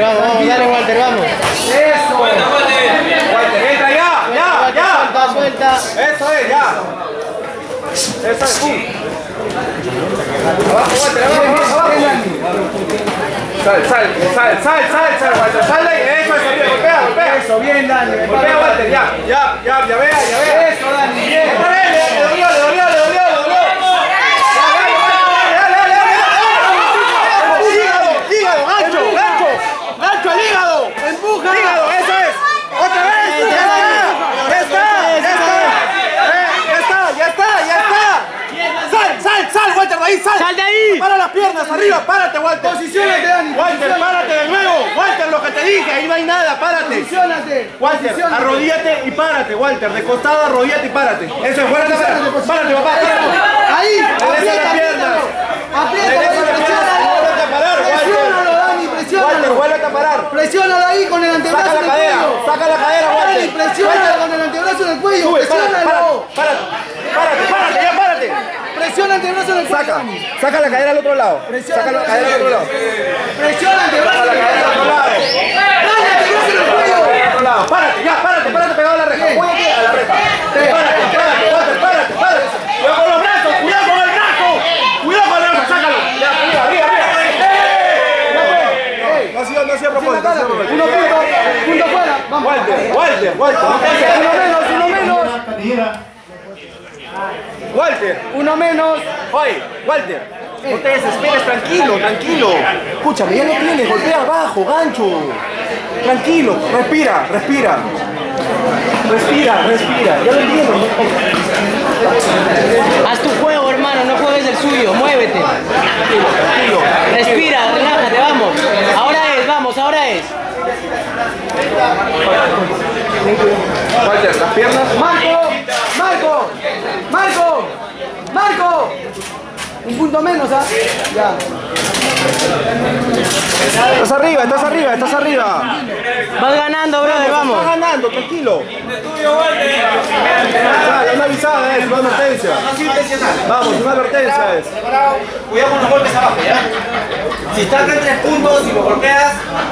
vamos, dale Walter, vamos. Eso. Walter, entra ya. Suelta. Eso es, ya. Eso es, pum. Abajo, Walter, abajo. Sal, Walter, sal de ahí. Eso es, bien, golpea. Eso, bien, Dani. Golpea, Walter, ya vea. Eso, Dani, bien. Le dolió. Gancho al hígado. Empuja. Hígado, eso es. Otra vez. Ya está. Sal, Walter, de ahí, sal. ¡Sal de ahí! Para las piernas, arriba, párate, Walter. Posiciónate, Dani. Walter, párate de nuevo. Walter, lo que te dije, ahí no hay nada, párate. Posiciónate. Walter, arrodíllate y párate, Walter. De costado, arrodíllate y párate. Eso es, Walter, párate, papá. Ahí. Endereza las piernas. Presiónalo, Dani, presiónalo. Walter, vuélvete a parar. Presiónalo ahí con el antebrazo Saca en la el cadera, cuello. saca la cadera, Walter. Dani, presiónalo con el antebrazo en el cuello. Sube, Presiónalo. párate. Presiona el antebrazo en el cuello. Saca la cadera al otro lado. Saca la cadera al otro lado. Presiona el antebrazo en el Cadera al otro cuello. lado. Dale, antebrazo en el cuello. Al otro lado. Párate pegado a la reja. Apóyate a la reja. Párate. Cuidado con los brazos, cuidado con el brazo. Sácalo. Ya, arriba. No ha sido a propósito. Punto fuera. Vamos. Walter. Uno menos. Uno menos. Oye, Walter, no te desesperes, tranquilo. Escúchame, ya lo tienes, golpea abajo, gancho. Tranquilo, respira. Ya lo tienes. Haz tu juego, hermano, no juegues el suyo, muévete. Tranquilo. Respira, relájate, vamos. Ahora es. Walter, las piernas. Marco. Un punto menos, ¿ah? Ya. Estás arriba. Vas ganando, brother, vamos. Estás ganando, tranquilo. Una avisada es, una advertencia. Vamos, una advertencia es. Cuidado con los golpes abajo, ¿ya? Si estás en 3 puntos y lo golpeas.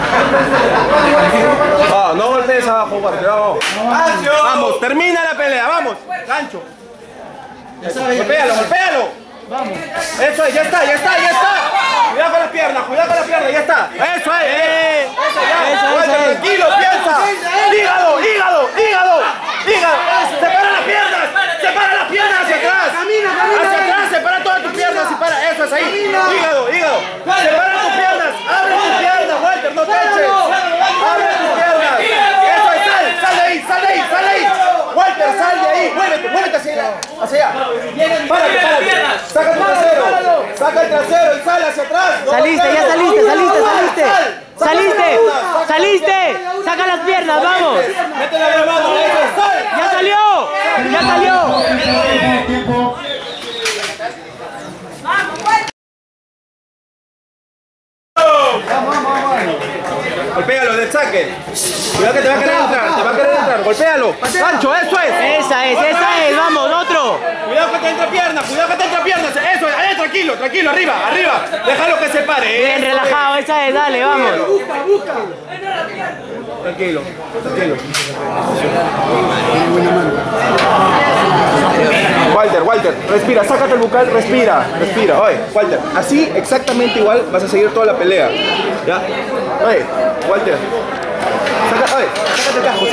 No golpees abajo, Walter, vamos. Vamos, termina la pelea, vamos. Gancho. Golpéalo. Vamos. Eso es, ya está. Cuidado con las piernas, ya está. Eso es. Walter, tranquilo, piensa. Hígado. Separa las piernas hacia atrás. Hacia atrás, separa todas tus piernas y para. Eso es ahí. Hígado. Separa tus piernas. Abre tus piernas, Walter, no te eches. Abre tus piernas. Eso es, sal de ahí. Walter, sal de ahí. Muévete hacia allá. Párate. Saca el trasero y sale hacia atrás. Saliste. Saca las piernas, vamos. Mete la mano, sal. Ya salió. Golpéalo del saque. Cuidado que te va a querer entrar. Golpéalo. Gancho, eso es. Esa es, vamos, otro. Cuidado que te entre piernas. Eso es. Ahí, tranquilo, arriba. Déjalo que se pare. Bien relajado, esa es, dale, vamos. Busca. Tranquilo. Walter, respira, sácate el bucal, respira. Oye, Walter, así exactamente igual vas a seguir toda la pelea. ¿Ya? Oye, Walter. Sácate el casco.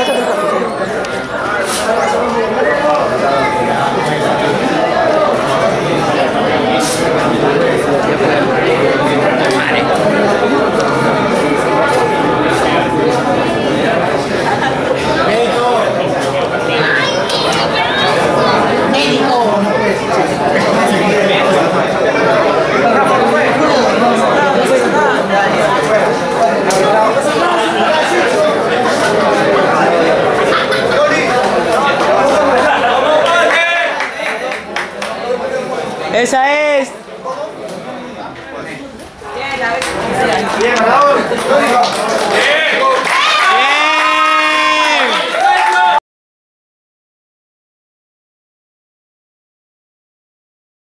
Esa es. Bien, ganador.